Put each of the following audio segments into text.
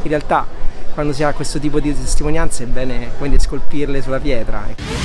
in realtà quando si ha questo tipo di testimonianze è bene, come dire, scolpirle sulla pietra.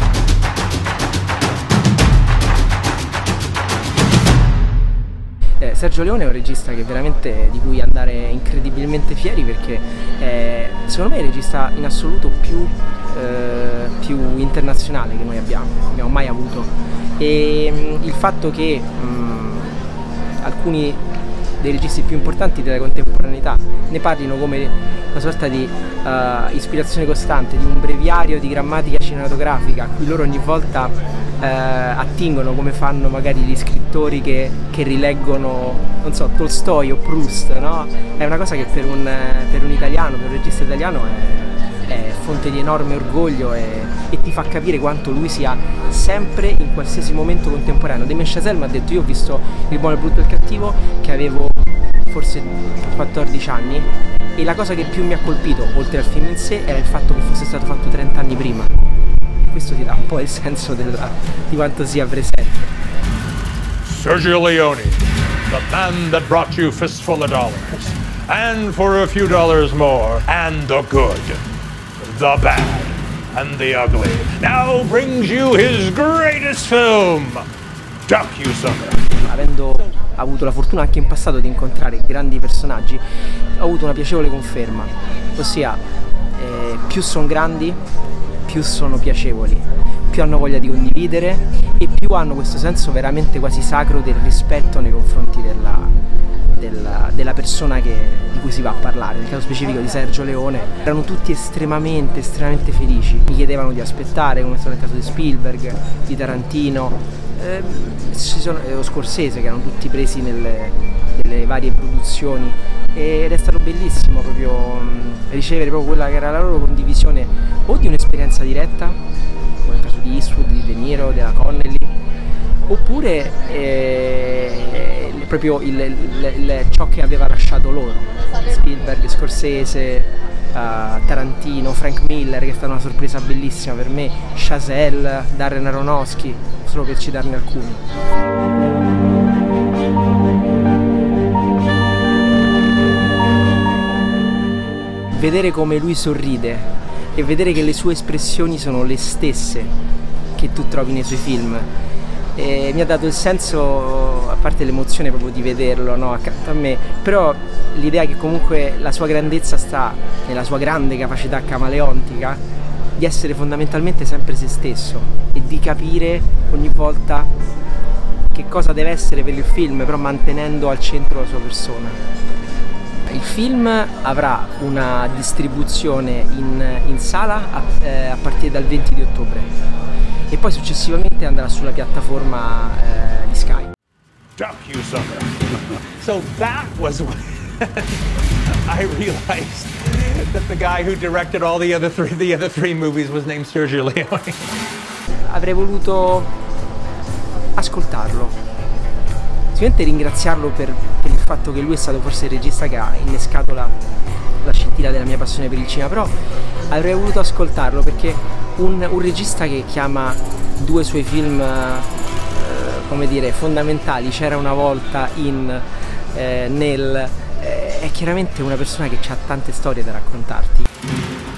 Sergio Leone è un regista che veramente di cui andare incredibilmente fieri, perché secondo me è il regista in assoluto più internazionale che noi abbiamo mai avuto, e il fatto che alcuni dei registi più importanti della contemporaneità ne parlino come una sorta di ispirazione costante, di un breviario di grammatica cinematografica a cui loro ogni volta attingono, come fanno magari gli scrittori che rileggono, non so, Tolstoi o Proust, no? È una cosa che per un italiano, per un regista italiano è fonte di enorme orgoglio e ti fa capire quanto lui sia sempre, in qualsiasi momento, contemporaneo. Damien Chazelle mi ha detto: io ho visto Il buono, il brutto e il cattivo che avevo forse 14 anni, e la cosa che più mi ha colpito, oltre al film in sé, era il fatto che fosse stato fatto 30 anni prima. Questo ti dà un po' il senso di quanto sia presente. Sergio Leone, the man that brought you fistful of dollars, and for a few dollars more, and the good, the bad, and the ugly, now brings you his greatest film, DocuSucker. Avendo avuto la fortuna anche in passato di incontrare grandi personaggi, ho avuto una piacevole conferma, ossia più sono grandi, più sono piacevoli, più hanno voglia di condividere e più hanno questo senso veramente quasi sacro del rispetto nei confronti della persona di cui si va a parlare. Nel caso specifico di Sergio Leone erano tutti estremamente felici, mi chiedevano di aspettare, come è stato nel caso di Spielberg, di Tarantino, o Scorsese, che erano tutti presi nelle varie produzioni, ed è stato bellissimo proprio ricevere proprio quella che era la loro condivisione o di un'esperienza diretta, come nel caso di Eastwood, di De Niro, della Connelly, oppure proprio ciò che aveva lasciato loro, Spielberg, Scorsese, Tarantino, Frank Miller, che è stata una sorpresa bellissima per me, Chazelle, Darren Aronofsky, solo per citarne alcuni. Vedere come lui sorride e vedere che le sue espressioni sono le stesse che tu trovi nei suoi film, mi ha dato il senso, a parte l'emozione proprio di vederlo, no, accanto a me, però l'idea che comunque la sua grandezza sta nella sua grande capacità camaleontica di essere fondamentalmente sempre se stesso e di capire ogni volta che cosa deve essere per il film, però mantenendo al centro la sua persona. Il film avrà una distribuzione in sala a partire dal 20 di ottobre e poi successivamente andrà sulla piattaforma di Sky. DocuSucker. So that was when I realized that the guy who directed all the other three movies was named Sergio Leone. Avrei voluto ascoltarlo, sicuramente ringraziarlo per il fatto che lui è stato forse il regista che ha innescato la scintilla della mia passione per il cinema, però avrei voluto ascoltarlo perché un regista che chiama due suoi film come dire fondamentali, C'era una volta, è chiaramente una persona che ha tante storie da raccontarti.